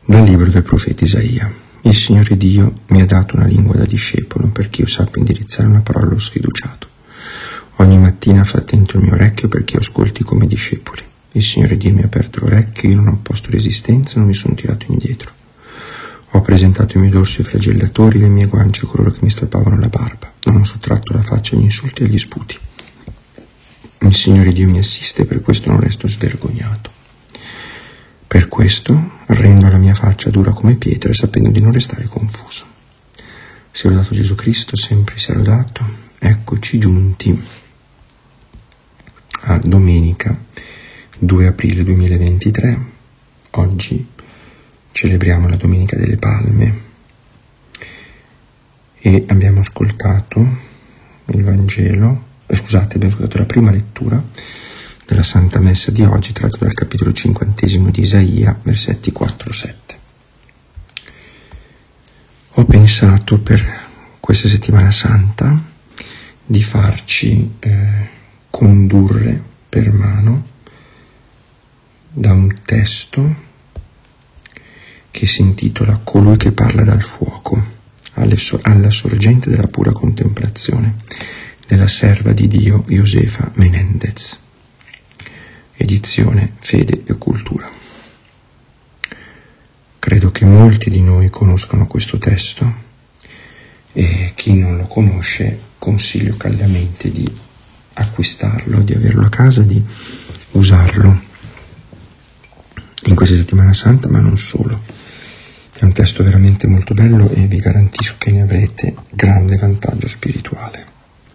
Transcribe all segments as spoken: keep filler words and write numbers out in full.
Dal libro del profeta Isaia. Il Signore Dio mi ha dato una lingua da discepolo perché io sappia indirizzare una parola allo sfiduciato. Ogni mattina fa attento il mio orecchio perché io ascolti come discepoli. Il Signore Dio mi ha aperto l'orecchio, io non ho posto resistenza, non mi sono tirato indietro. Ho presentato i miei dorsi ai flagellatori, le mie guance a coloro che mi strappavano la barba. Non ho sottratto la faccia agli insulti e agli sputi. Il Signore Dio mi assiste, per questo non resto svergognato. Per questo rendo la mia faccia dura come pietra, sapendo di non restare confuso. Sia lodato Gesù Cristo, sempre sia lodato. Eccoci giunti a domenica due aprile duemilaventitré. Oggi celebriamo la Domenica delle Palme e abbiamo ascoltato il Vangelo, eh, scusate, abbiamo ascoltato la prima lettura della Santa Messa di oggi, tratto dal capitolo cinquantesimo di Isaia, versetti quattro sette. Ho pensato per questa settimana santa di farci eh, condurre per mano da un testo che si intitola Colui che parla dal fuoco, alle so- alla sorgente della pura contemplazione, della serva di Dio Josefa Menendez. Edizione Fede e Cultura. Credo che molti di noi conoscano questo testo e chi non lo conosce consiglio caldamente di acquistarlo, di averlo a casa, di usarlo in questa settimana santa, ma non solo. È un testo veramente molto bello e vi garantisco che ne avrete grande vantaggio spirituale.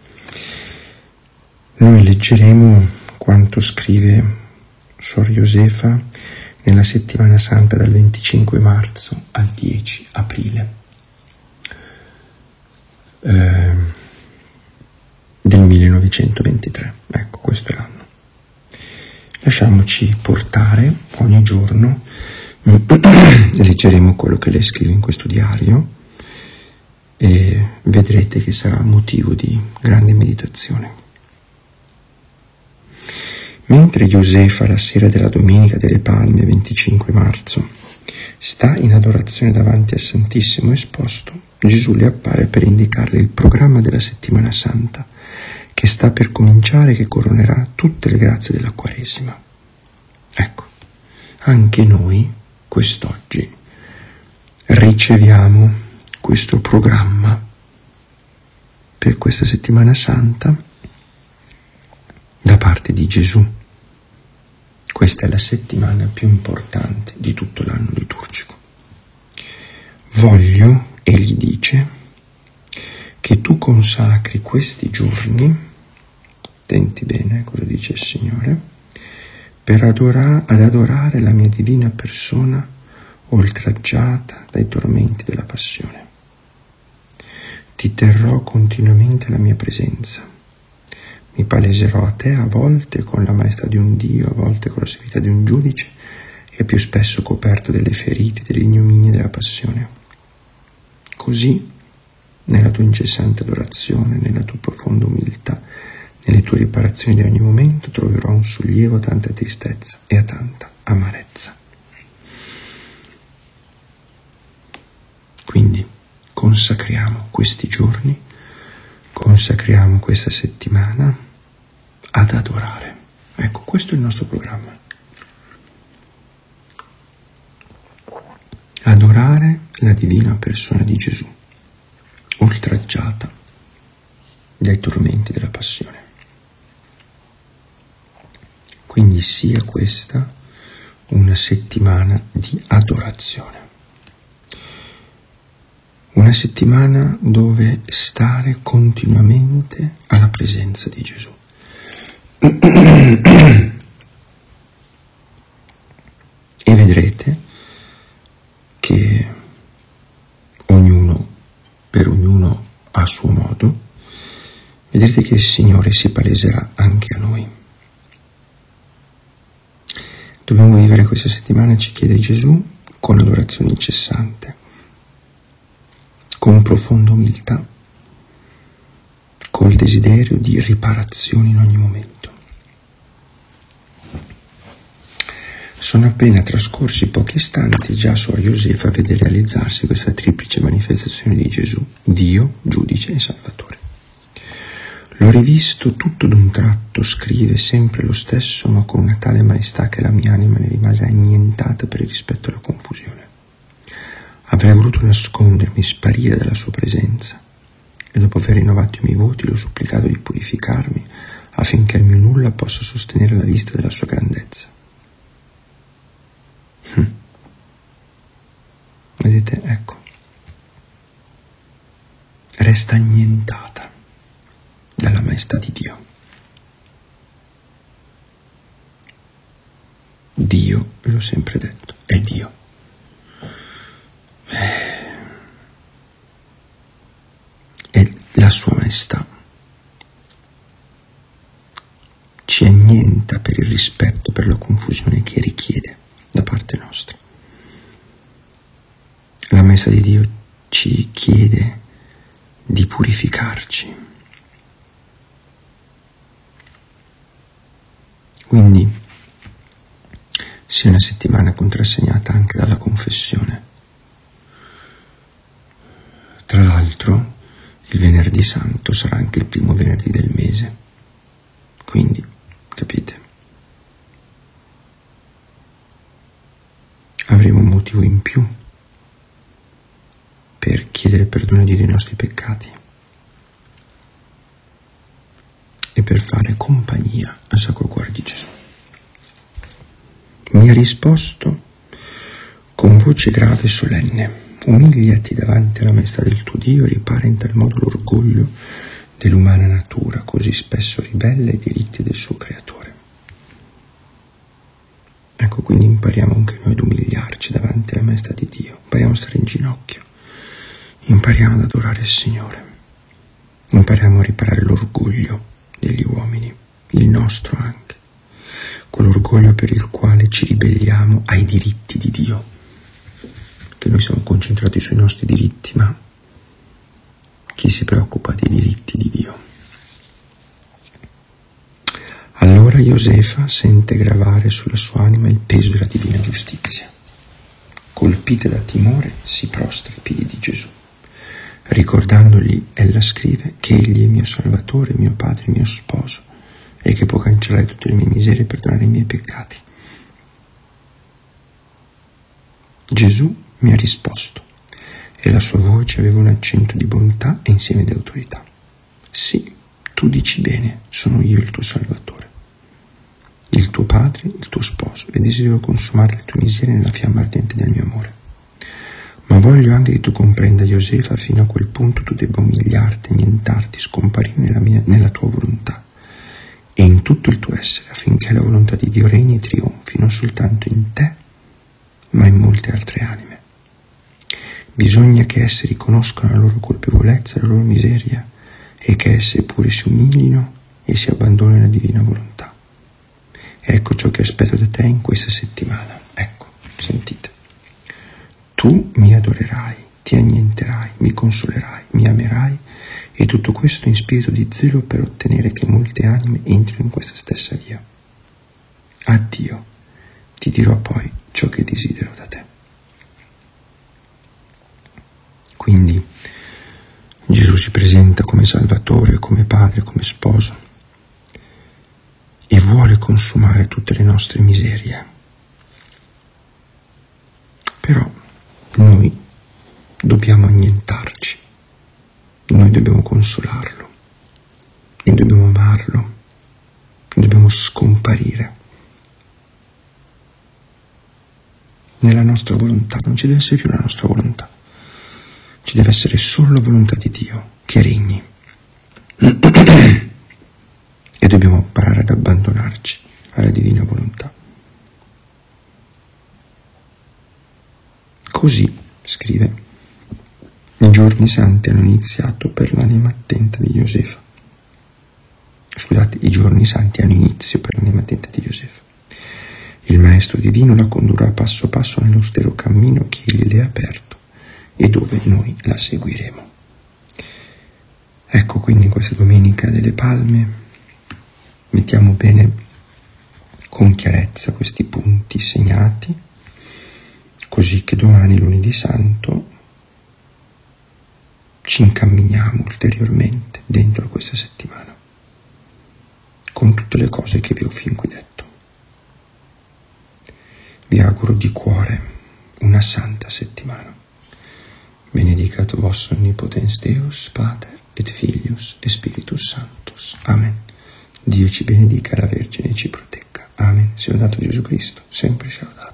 Noi leggeremo quanto scrive Sor Josefa nella settimana santa dal venticinque marzo al dieci aprile eh, del millenovecentoventitré. Ecco, questo è l'anno. Lasciamoci portare ogni giorno, leggeremo quello che lei scrive in questo diario e vedrete che sarà motivo di grande meditazione. Mentre Josefa la sera della Domenica delle Palme, venticinque marzo, sta in adorazione davanti al Santissimo esposto, Gesù le appare per indicarle il programma della settimana santa che sta per cominciare e che coronerà tutte le grazie della Quaresima. Ecco, anche noi quest'oggi riceviamo questo programma per questa settimana santa da parte di Gesù. Questa è la settimana più importante di tutto l'anno liturgico. Voglio, egli dice, che tu consacri questi giorni, attenti bene cosa dice il Signore, per adora- ad adorare la mia divina persona oltraggiata dai tormenti della passione. Ti terrò continuamente alla mia presenza. Mi paleserò a te a volte con la maestà di un Dio, a volte con la severità di un giudice e più spesso coperto delle ferite, delle ignominie della passione. Così, nella tua incessante adorazione, nella tua profonda umiltà, nelle tue riparazioni di ogni momento, troverò un sollievo a tanta tristezza e a tanta amarezza. Quindi, consacriamo questi giorni, consacriamo questa settimana ad adorare. Ecco, questo è il nostro programma. Adorare la divina persona di Gesù, oltraggiata dai tormenti della passione. Quindi sia questa una settimana di adorazione. Una settimana dove stare continuamente alla presenza di Gesù. E vedrete che ognuno, per ognuno a suo modo, vedrete che il Signore si paleserà anche a noi. Dobbiamo vivere questa settimana, ci chiede Gesù, con adorazione incessante, con profonda umiltà, col desiderio di riparazione in ogni momento. Sono appena trascorsi pochi istanti, già Suor Josefa vede realizzarsi questa triplice manifestazione di Gesù, Dio, giudice e Salvatore. L'ho rivisto tutto d'un tratto, scrive sempre lo stesso, ma con una tale maestà che la mia anima ne rimase annientata per il rispetto alla confusione. Avrei voluto nascondermi, sparire dalla sua presenza, e dopo aver rinnovato i miei voti l'ho supplicato di purificarmi affinché il mio nulla possa sostenere la vista della sua grandezza. Hm. Vedete, ecco, resta annientata dalla maestà di Dio. Dio, ve l'ho sempre detto, è Dio. E la sua maestà ci annienta per il rispetto, per la confusione che richiede da parte nostra. La maestà di Dio ci chiede di purificarci. Quindi sia una settimana contrassegnata anche dalla confessione. Tra l'altro, il venerdì santo sarà anche il primo venerdì del mese. Quindi, capite? Avremo un motivo in più per chiedere perdono a Dio dei nostri peccati e per fare compagnia al Sacro Cuore di Gesù. Mi ha risposto con voce grave e solenne: umiliati davanti alla maestà del tuo Dio e ripara in tal modo l'orgoglio dell'umana natura, così spesso ribella ai diritti del suo creatore. Ecco, quindi impariamo anche noi ad umiliarci davanti alla maestà di Dio, impariamo a stare in ginocchio, impariamo ad adorare il Signore, impariamo a riparare l'orgoglio degli uomini, il nostro anche, quell'orgoglio per il quale ci ribelliamo ai diritti di Dio, che noi siamo concentrati sui nostri diritti, ma chi si preoccupa dei diritti di Dio? Allora Josefa sente gravare sulla sua anima il peso della divina giustizia. Colpita da timore, si prostra ai piedi di Gesù. Ricordandogli, ella scrive che egli è mio Salvatore, mio Padre, mio Sposo, e che può cancellare tutte le mie miserie e perdonare i miei peccati. Gesù mi ha risposto, e la sua voce aveva un accento di bontà e insieme di autorità. Sì, tu dici bene, sono io il tuo Salvatore, il tuo Padre, il tuo Sposo, e desidero consumare le tue miserie nella fiamma ardente del mio amore. Ma voglio anche che tu comprenda, Josefa, fino a quel punto tu debba umiliarti, annientarti, scomparire nella, mia, nella tua volontà e in tutto il tuo essere, affinché la volontà di Dio regni e trionfi, non soltanto in te, ma in molte altre anime. Bisogna che esse riconoscano la loro colpevolezza, la loro miseria, e che esse pure si umilino e si abbandonino alla divina volontà. Ecco ciò che aspetto da te in questa settimana. Ecco, sentite. Tu mi adorerai, ti annienterai, mi consolerai, mi amerai, e tutto questo in spirito di zelo per ottenere che molte anime entrino in questa stessa via. Addio, ti dirò poi ciò che desidero da te. Quindi Gesù si presenta come Salvatore, come Padre, come Sposo, e vuole consumare tutte le nostre miserie. Però noi dobbiamo annientarci, noi dobbiamo consolarlo, noi dobbiamo amarlo, noi dobbiamo scomparire. Nella nostra volontà non ci deve essere più la nostra volontà, ci deve essere solo la volontà di Dio che regni. E dobbiamo imparare ad abbandonarci alla divina volontà. Così, scrive, i giorni santi hanno iniziato per l'anima attenta di Josefa. Scusate, i giorni santi hanno inizio per l'anima attenta di Josefa. Il Maestro Divino la condurrà passo passo nell'austero cammino che egli le ha aperto e dove noi la seguiremo. Ecco, quindi in questa Domenica delle Palme mettiamo bene con chiarezza questi punti segnati, così che domani, lunedì santo, ci incamminiamo ulteriormente dentro questa settimana, con tutte le cose che vi ho fin qui detto. Vi auguro di cuore una santa settimana. Benedicat vos omnipotens Deus, Pater et Filius et Spiritus Sanctus. Amen. Dio ci benedica, la Vergine ci protegga. Amen. Sia lodato Gesù Cristo, sempre sia lodato.